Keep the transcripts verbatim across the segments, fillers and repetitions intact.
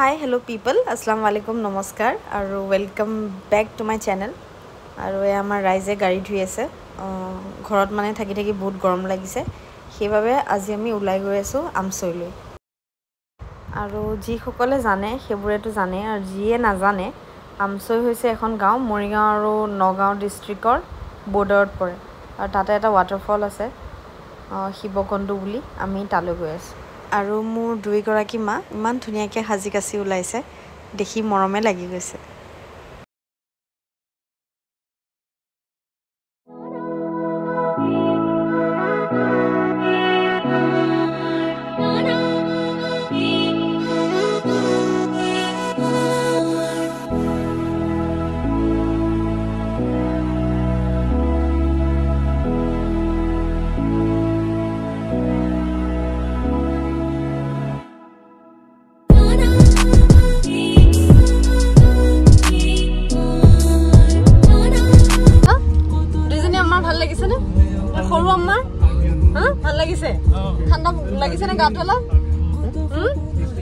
Hi, hello people. Assalamu alaikum, namaskar. Aru welcome back to my channel. Aru e amar raise gari dhui ase. Ghorot mane thaki thaki bahut gorom lagise. Sebabe aji ami ulai goi asu Amsoi loi. Aru ji সকলে জানে সেবুৰেটো জানে আৰু জিয়ে নাজানে আমসৈ হৈছে এখন গাঁও মৰিগাঁও আৰু নগাঁও ডিস্ট্ৰিক্টৰ বৰ্ডাৰত পৰে আৰু তাতে এটা waterfall আছে শিৱকুণ্ডু বুলি আমি তালৈ গৈ আছো আৰু মোৰ দুই গৰাকী মা ইমান ধুনিয়াকে হাজি কাছি ওলাইছে দেখি মৰমে লাগি গৈছে খৰু আম্মা হা ভাল লাগিছে ঠাণ্ডা লাগিছে না গাত হলা হুম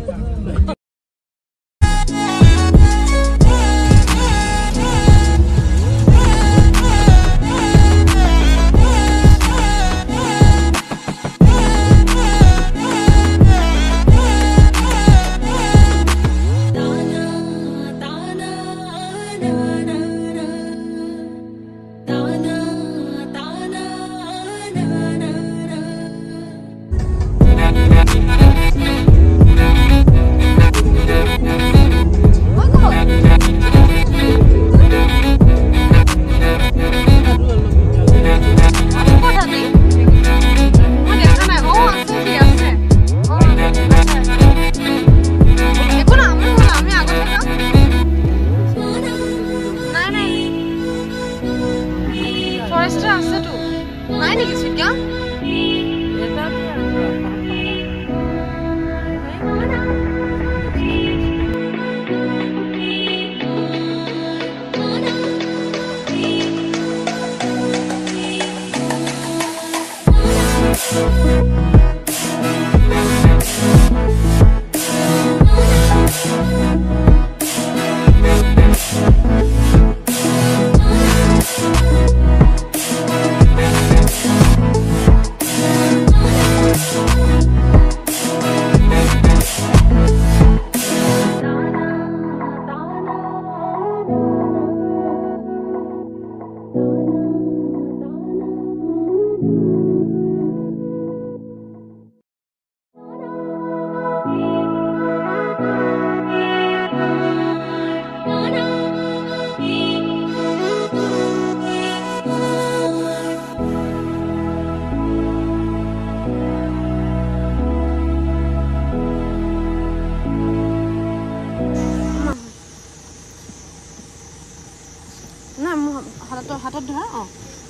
হাতত হাতত ধৰা অ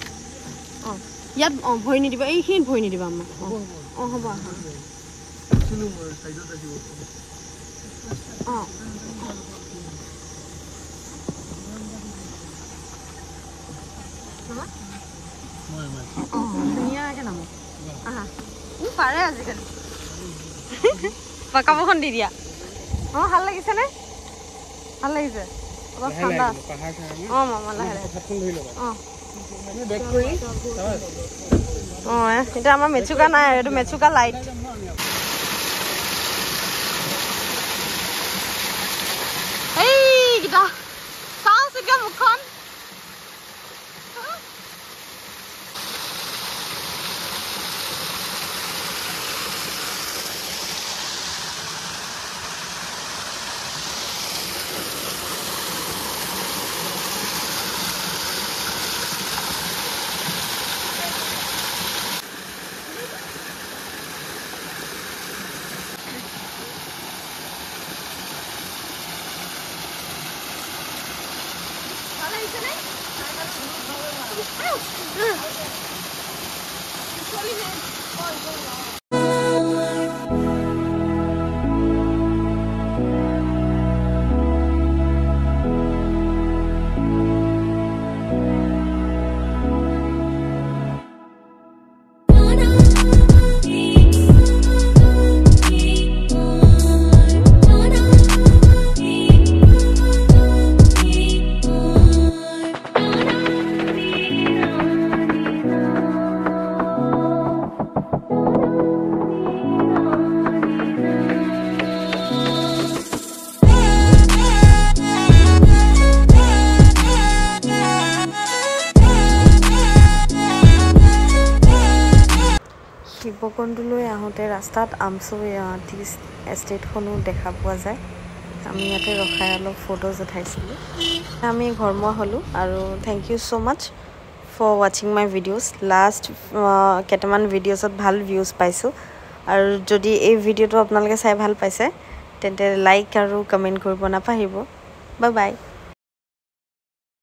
অ ইয়াত অ ভই নি দিবা এই হিন ভই নি দিবা আম্মা অ হ'ব চুলু সাইডত আহিব অ মই মই অ ধুনিয়া কে নাম আহা উ পাৰে আজিকালি পাকাবখন দি দিয়া অ ভাল লাগিছে নে ভাল লাগিছে অলপ ঠাণ্ডা পাহাৰ ঠাই অ মামা লাহে লাহে হাতখন ধৰি লবা অ আমি বেক কৰি অ এটা আমাৰ মেচুকা নাই এটো মেচুকা লাইট এই গিটা চাও সিকা মুখন শিৱকুণ্ডলৈ আহোঁতে ৰাস্তাত আমছৈ টি এষ্টেটখনো দেখা পোৱা যায়। আমি ইয়াতে ৰখাই অলপ ফটোজ উঠাইছিলোঁ। আমি ঘৰমুৱা হ'লোঁ আৰু thank you so' much for ৱাচিং মাই ভিডিঅ'জ। লাষ্ট কেইটামান ভিডিঅ'জত ভাল ভিউজ পাইছোঁ আৰু যদি এই ভিডিঅ'টো আপোনালোকে চাই ভাল পাইছে তেন্তে লাইক আৰু কমেণ্ট কৰিব নাপাহৰিব। Bye bye.